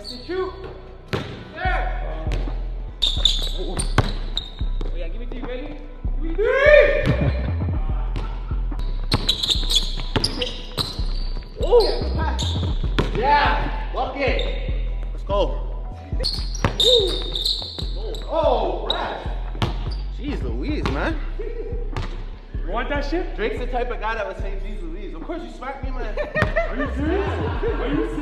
Shoot. There. Oh yeah, give me three. Ready? Give me three. Oh. Yeah. Walk it. Let's go. Oh, right. Jeez Louise, man. You want that shit? Drake's the type of guy that would say, "Jeez Louise." Of course you smacked me, man. Are you serious? Are you serious?